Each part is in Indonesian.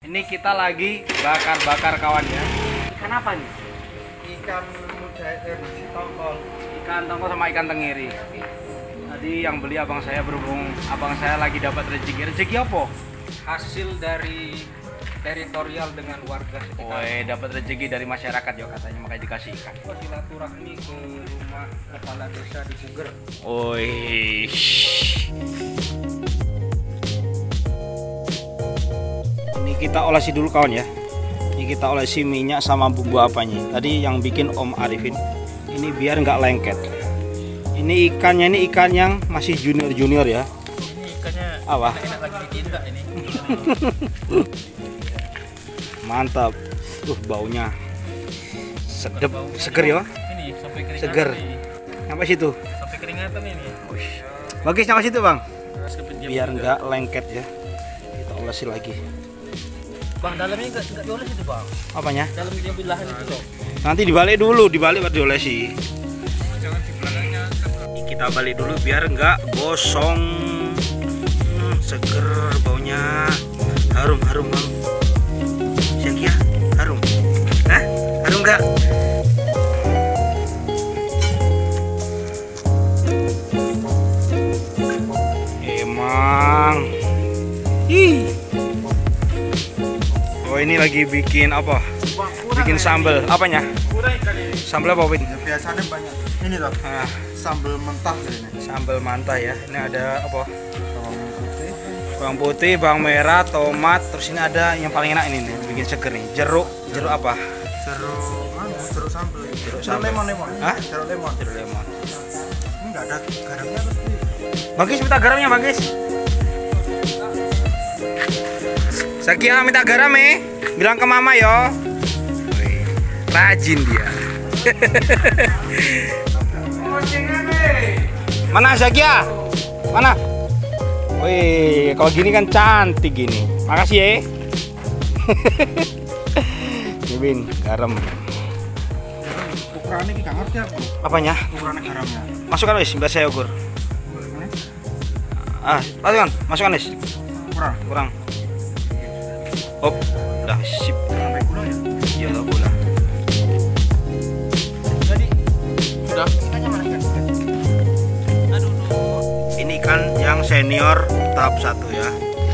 Ini kita lagi bakar-bakar kawan ya. Ikan apa nih? Ikan mujair, tongkol. Ikan tongkol sama ikan tenggiri. Tadi yang beli abang saya, berhubung abang saya lagi dapat rezeki. Rezeki apa? Hasil dari teritorial dengan warga sekitar. Woi, dapat rezeki dari masyarakat ya katanya, makanya dikasih ikan. Silaturahmi ke rumah kepala desa di Puger. Woi. Ini kita olesi dulu kawan ya. Ini kita olesi minyak sama bumbu apanya. Tadi yang bikin Om Arifin. Ini biar nggak lengket. Ini ikannya, ini ikan yang masih junior ya. Ini ikannya apa? Enak lagi dicinta ini. Mantap. Baunya sedep, seger ya. Ini sampai keringatan. Seger. Sampai situ. Sampai keringatan ini. Bagus sampai situ, Bang. Sekejap Biar juga. nggak lengket ya. Kita olesi lagi. Bang, dalamnya enggak dioles itu, Bang. Apanya? Dalam dia belahan itu loh. Nanti dibalik dulu, dibalik baru diolesi. Jangan di belakangnya. Kita balik dulu biar nggak gosong. Seger baunya. Harum Bang. Siap ya? Harum. Hah? Harum nggak? Emang. Ih. Oh, ini lagi bikin apa? Bikin sambal. Apanya? Kurang ikan ini. Sambal apa, Win? Ya, biasanya banyak. Ini loh. Nah, Sambal mentah ini. sambal mantah ya. Ini ada apa? Bawang putih. Bawang putih, bawang merah, tomat. Terus ini ada yang paling enak ini nih, bikin seger nih. Jeruk apa? Jeruk sambal. Jeruk sambal. Lemon. Hah? Jeruk lemon. Jeruk lemon. Ini enggak ada garamnya pasti. Bagis minta garamnya, Bagis. Sakia minta garam bilang ke mama yo. Wih, rajin dia. Mana Zakia? Mana? Wih, kalau gini kan cantik gini. Makasih ya. Bin, garam. Ukurannya kita ngerti apa? Apanya? Ukurannya garamnya. Masukkan wis, biar saya ukur. Masukkan, masukkan wis. Kurang. Hop, udah sip. Sampai kurang ya? Iya lah bola. Jadi sudah. Ikannya mana ikan? Aduh. Ini kan yang senior tahap 1 ya.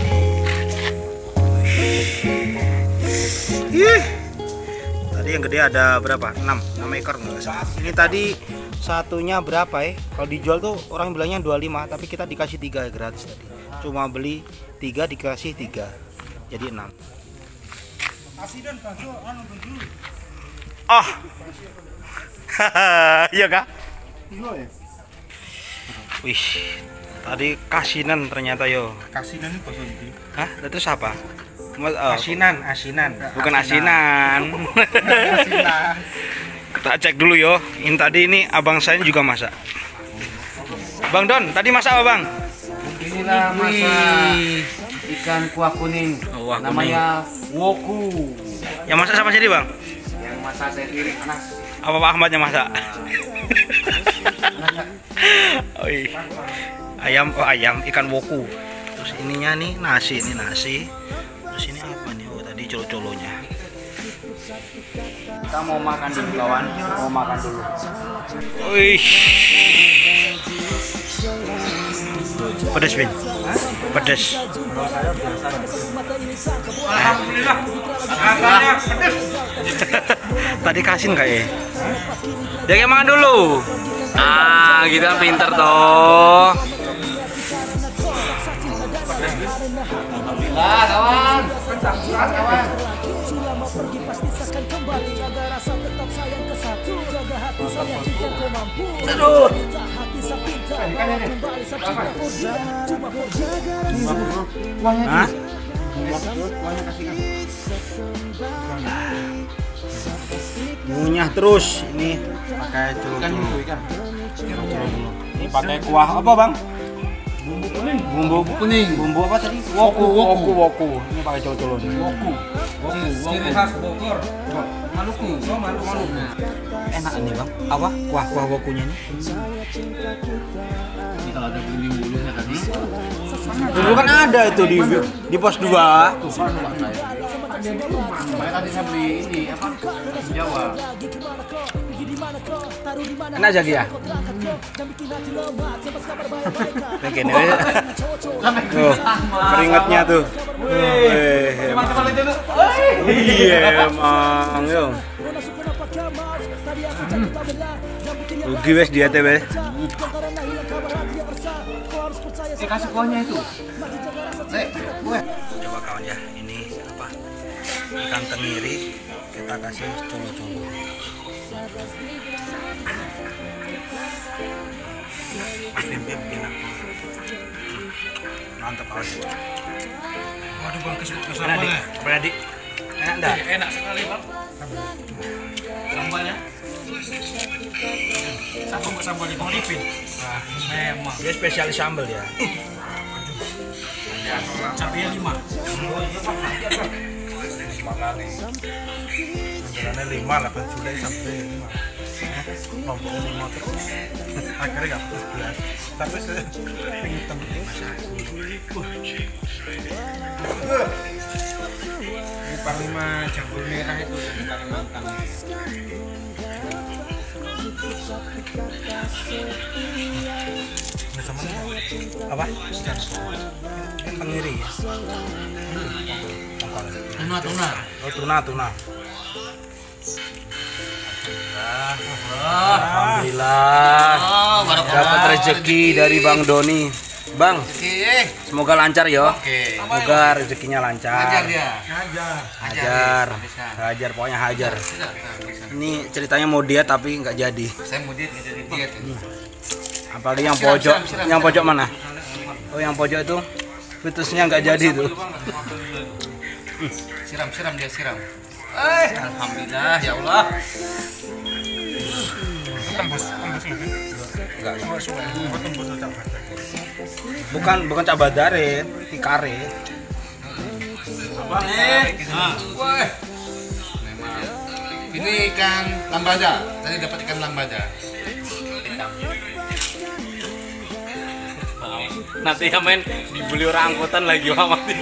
Ih. Tadi yang gede ada berapa? 6 ekor nggak salah. Ini tadi satunya berapa ya? Kalau dijual tuh orang bilangnya 25, tapi kita dikasih 3 gratis tadi. Cuma beli 3 dikasih 3. Jadi 6. Asidan bakso dulu. Oh. Iya kah? Iya ya. Wih, tadi kasinan ternyata yo. Kasinan ini bakso ini. Hah? Terus apa? Asinan. Bukan asinan. Asinan. Kita cek dulu yo. Ini tadi ini abang saya juga masak. Bang Don, tadi masak apa, Bang? Inilah masak ikan kuah kuning. Kuah kuning. Namanya woku. Yang masak siapa jadi, Bang? Yang masak saya sendiri Anas. Apa Pak Ahmad yang masak? Oi. Ayam, ikan woku. Terus ininya nih nasi, ini nasi. Terus ini apa nih? Oh, tadi colo-colonya. Kita mau makan dulu kawan, mau makan dulu. Wih. Pedes, Bin. Pedes. Alhamdulillah. Rasanya pedes. Tadi kasin nggak ya? Dia kayak makan dulu. Ah, kita pinter toh. Lah, kawan. Aduh. Hah? Ngunyah terus ini pakai colo-colo. Ini pakai kuah apa, Bang? Bumbu kuning. Bumbu apa tadi? Woku. Ini pakai colo-colo nih. Ciri khas Bogor. Maluku. Maluku. Enak nih, Bang. Apa? Kuah wokunya ini. Ini kalau ada bumbu-bumbunya tadi. Dulu kan ada itu di pos 2. dia di rumah. Makanya tadi saya beli ini apa? Jawa. Enak aja ya. Begini ya. Tuh, keringetnya tuh. Cuma sekali itu. Iya, emang yo. Rugi wes diet wes. Kasih kuahnya itu. Coba kawan ya, ini apa? Ikan tenggiri kita kasih colo-colo. Pimpin enak. Mantap kawan. Waduh bang, kesukaan Enak dik, apa dik? Enak enggak? Enak sekali bang. Sambalnya. Sambal di Filipin. Nah, memang. Dia spesialis sambal ya. Cabenya 5. Makanya sambilannya 5 lah, bajulnya sampai 5 lomboknya 5 terus akhirnya gak 11 tapi saya hitam Ini Panglima Jambul Merah itu dari Kalimantan. ini sama nih Apa? Kan tenggiri ya. Tuna. Oh tuna. Alhamdulillah. Dapat rezeki dari Bang Doni. Bang, semoga lancar ya. Semoga rezekinya lancar. Hajar, pokoknya hajar. Ini ceritanya mau diet tapi nggak jadi. Saya mau diet, nggak jadi diet. Apalagi yang pojok, yang pojok mana? Oh yang pojok itu fitusnya nggak jadi tuh. Siram dia. Alhamdulillah ya Allah. tembus mungkin Enggak. tembus cabai Bukan cabadare, tikare. Apa nih? Wah. Memang. Ini ikan lambada. Tadi dapat ikan lambada. Nanti ya men dibeli orang angkutan lagi mati.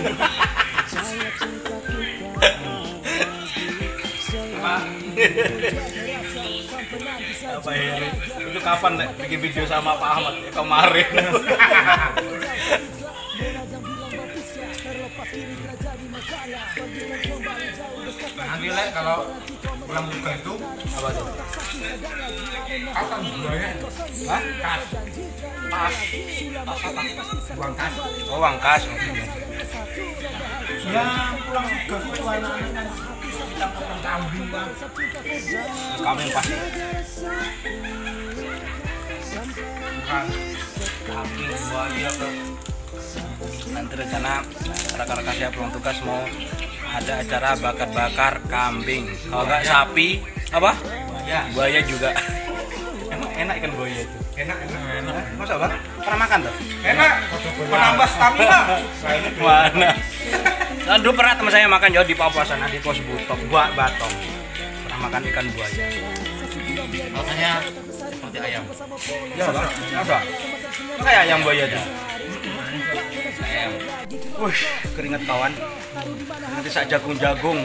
Apa ini? Itu kapan nek bikin video sama Pak Ahmad ya, kemarin. nanti lek kalau pulang buka itu Apa tuh? kapan buahnya Hah? kas pas buang kas Oh, uang kas. ya pulang buka itu anak-anak kan kita potong kambing kan Terus kami pasti bukan kambing buaya ke nanti rencana rekan-rekan saya pulang tugas mau ada acara bakar-bakar kambing. Kalau nggak sapi apa? Buaya juga. Emang enak ikan buaya itu. enak Masa bang? Pernah makan tuh? enak menambah stamina Mana? Nah, dulu pernah teman saya makan jauh di Papua sana di pos Butok, buat Batong. Pernah makan ikan buaya. Rasanya seperti ayam. Ya bang, apa? Kayak ayam buaya tuh. Wih, keringet kawan. Nanti saya jagung-jagung.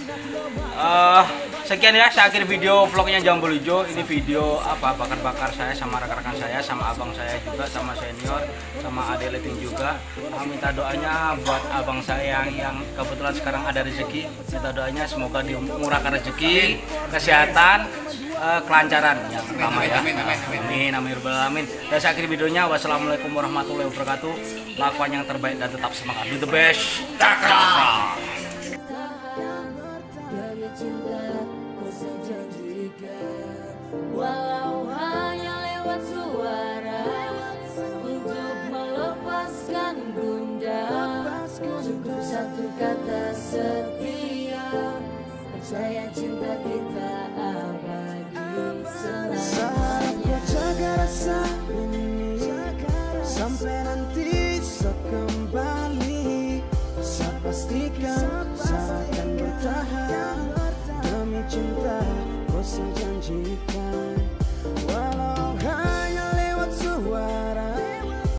Sekian ya, saya akhir video vlognya Jambul Ijo. Ini video apa bakar-bakar saya sama rekan-rekan saya, sama abang saya juga, sama senior, sama Ade Leting juga. Minta doanya buat abang saya yang kebetulan sekarang ada rezeki. Minta doanya semoga dimurahkan rezeki, kesehatan, kelancaran yang pertama ya. Amin, amin, amin. Dan saya akhir videonya. Wassalamualaikum warahmatullahi wabarakatuh. Lakukan yang terbaik dan tetap semangat. Do the best. Cakra. Walau hanya lewat suara untuk melepaskan gundah, cukup satu kata setia, percaya cinta kita